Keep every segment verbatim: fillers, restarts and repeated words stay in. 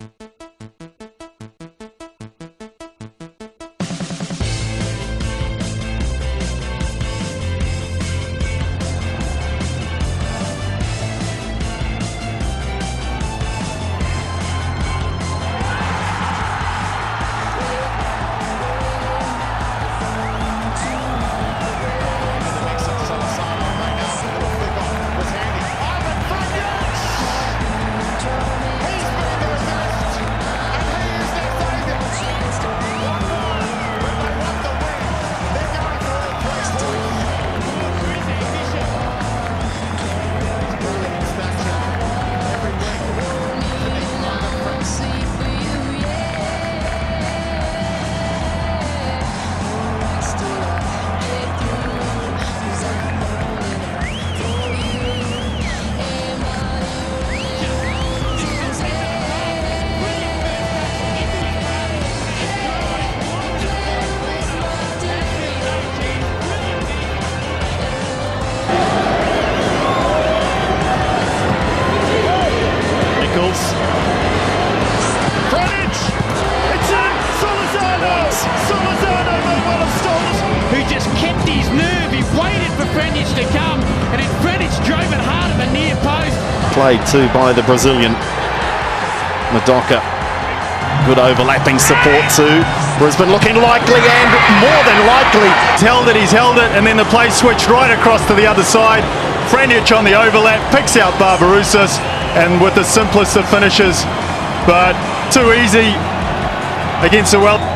Frenic! It's in! Solizano! Solizano may well have stolen it! Who just kept his nerve. He waited for Frenic to come, and then Frenic drove it hard at the near post. Played too by the Brazilian. Madoka. Good overlapping support too. Brisbane looking likely and more than likely. He's held it, he's held it, and then the play switched right across to the other side. Frenic on the overlap, picks out Barbarouses, and with the simplest of finishes, but too easy against the well.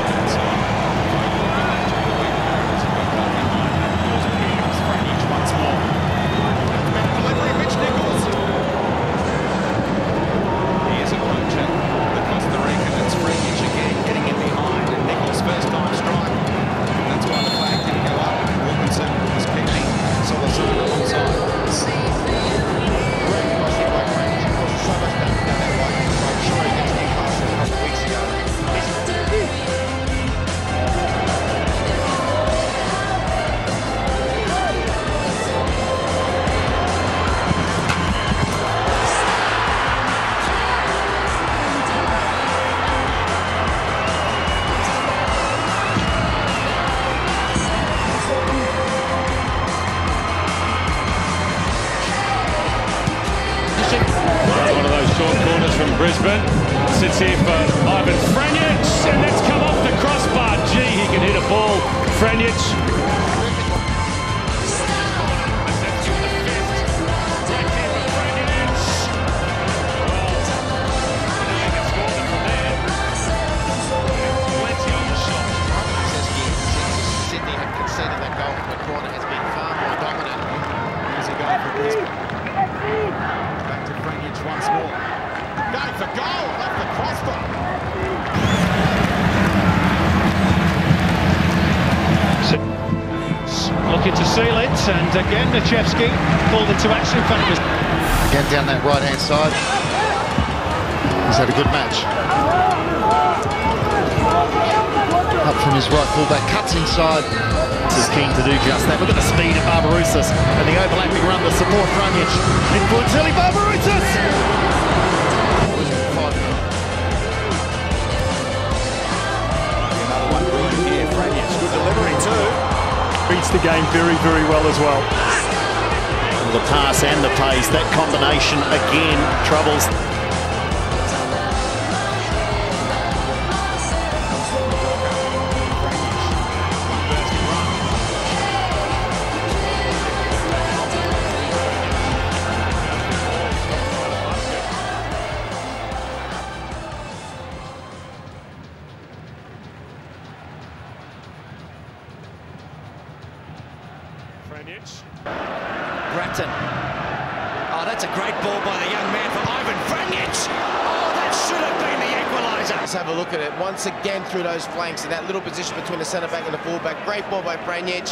One of those short corners from Brisbane. Sits here for Ivan Frenic, and that's come off the crossbar. Gee, he can hit a ball. Frenic. Sydney have conceded that goal from the corner, has been far more dominant. Here's a goal for Brisbane. Back to Frenic once more. Going for goal, left the crossbar. Looking to seal it, and again Nichevsky called into action in front of us. Again down that right-hand side. He's had a good match. Up from his right fullback, cuts inside. Is keen to do just that. Look at the speed of Barbarouses and the overlapping run, the support Frenic. In for Tilly Barbarouses! Another one good here, Frenic. Good delivery too. Reads the game very, very well as well. The pass and the pace, that combination again troubles. Bratton. Oh, that's a great ball by the young man for Ivan Frenic. Oh, that should have been the equaliser. Let's have a look at it once again through those flanks in that little position between the centre back and the fullback. Great ball by Frenic.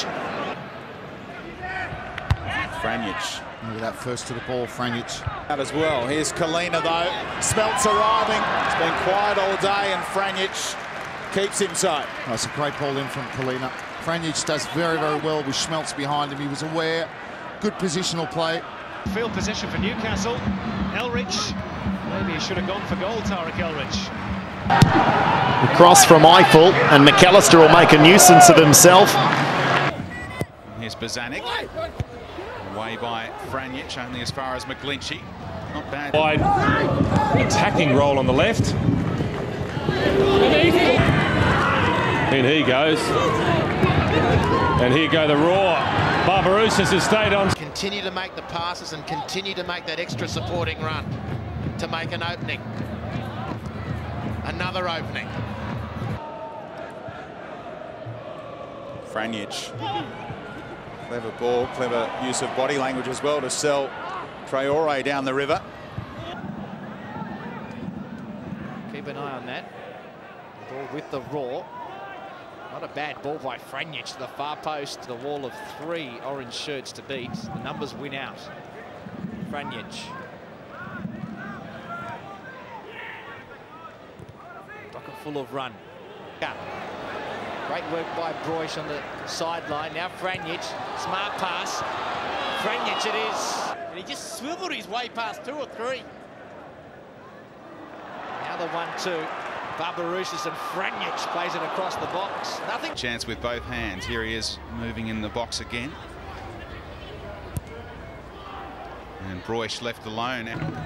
Frenic. Look at that first to the ball, Frenic. Out as well. Here's Kalina though. Smelt's arriving. It's been quiet all day, and Frenic keeps him so. That's a great ball in from Kalina. Frenic does very, very well with Schmeltz behind him. He was aware. Good positional play. Field position for Newcastle. Elrich Maybe he should have gone for goal, Tarek Elrich. Cross from Eiffel, and McAllister will make a nuisance of himself. Here's Bozanic. Away by Franjic, only as far as McGlinchey. Not bad. Wide attacking role on the left. In he goes. And here go the Roar. Barbarouses has stayed on. Continue to make the passes and continue to make that extra supporting run to make an opening. Another opening. Franjic. Clever ball, clever use of body language as well to sell Traore down the river. Keep an eye on that. Ball with the Raw. Not a bad ball by Franjic to the far post. The wall of three orange shirts to beat. The numbers win out. Franjic. Docker full of run. Yeah. Great work by Broich on the sideline. Now Franjic. Smart pass. Franjic it is. And he just swiveled his way past two or three. Now the one two. Barbarouses and Franjic plays it across the box. Nothing. Chance with both hands. Here he is moving in the box again. And Broich left alone.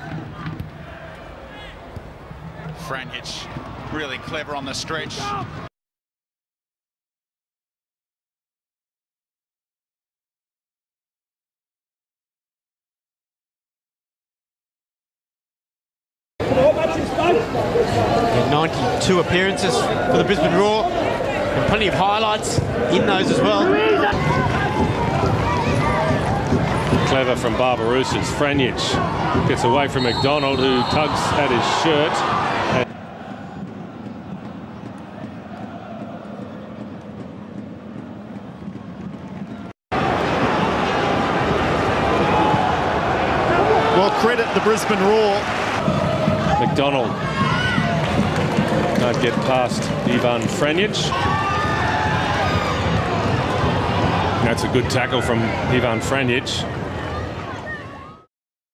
Franjic really clever on the stretch. ninety-two appearances for the Brisbane Roar, and plenty of highlights in those as well. Clever from Barbarouses. Franjic gets away from McDonald, who tugs at his shirt. Well, credit the Brisbane Roar. McDonald can't get past Ivan Franjic. That's a good tackle from Ivan Franjic.